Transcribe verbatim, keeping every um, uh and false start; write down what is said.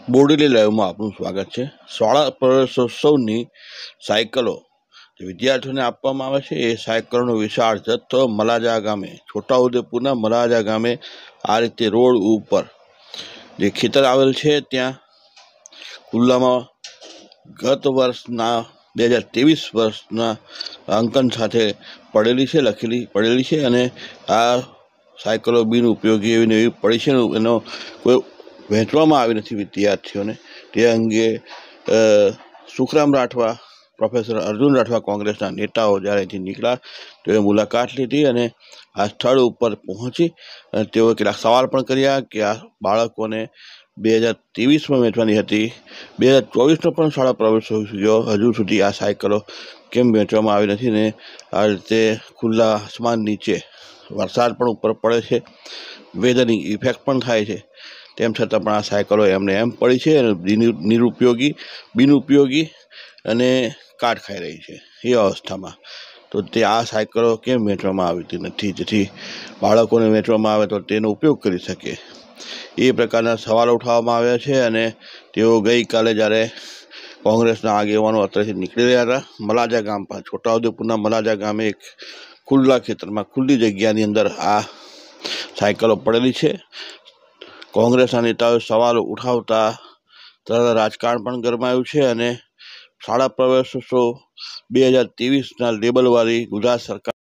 બોડેલી લાઈવમાં આપનું સ્વાગત છે। શાળા પ્રવેશોત્સવની સાયકલો જે વિદ્યાર્થીઓને આપવામાં આવે છે એ સાયકલોનો વિશાળ જથ્થો મલાજા ગામે, છોટાઉદેપુરના મલાજા ગામે આ રીતે રોડ ઉપર જે ખેતર આવેલ છે ત્યાં ખુલ્લામાં ગત વર્ષના બે હજાર ત્રેવીસ વર્ષના અંકન સાથે પડેલી છે, લખેલી પડેલી છે અને આ સાયકલો બિન ઉપયોગી એવી એવી પડી છે, એનો કોઈ વહેંચવામાં આવી નથી વિદ્યાર્થીઓને। તે અંગે સુખરામ રાઠવા, પ્રોફેસર અર્જુન રાઠવા કોંગ્રેસના નેતાઓ જ્યારે અહીંથી નીકળ્યા તેઓએ મુલાકાત લીધી અને આ સ્થળ ઉપર પહોંચી અને તેઓએ કેટલાક સવાલ પણ કર્યા કે આ બાળકોને બે હજાર ત્રેવીસમાં વેચવાની હતી, બે હજાર ચોવીસનો પણ શાળા પ્રવેશ ગયો, હજુ સુધી આ સાયકલો કેમ વેચવામાં આવી નથી ને આ રીતે ખુલ્લા આસમાન નીચે વરસાદ પણ ઉપર પડે છે, વેધરની ઇફેક્ટ પણ થાય છે, તેમ છતાં પણ આ સાયકલો એમને એમ પડી છે અને નિરુપયોગી બિનઉપયોગી અને કાટ ખાઈ રહી છે એ અવસ્થામાં તો તે આ સાયકલો કેમ વેચવામાં આવતી નથી, જેથી બાળકોને વેચવામાં આવે તો તેનો ઉપયોગ કરી શકે એ પ્રકારના સવાલો ઉઠાવવામાં આવ્યા છે। અને તેઓ ગઈકાલે જ્યારે કોંગ્રેસના આગેવાનો અત્રેથી નીકળી રહ્યા હતા મલાજા ગામ પર, છોટાઉદેપુરના મલાજા ગામે એક ખુલ્લા ખેતરમાં ખુલ્લી જગ્યાની અંદર આ સાયકલો પડેલી છે। કોંગ્રેસના નેતાઓએ સવાલો ઉઠાવતા તરત રાજકારણ પણ ગરમાયું છે અને શાળા પ્રવેશોત્સવ બે હજાર ત્રેવીસના લેબલવાળી ગુજરાત સરકાર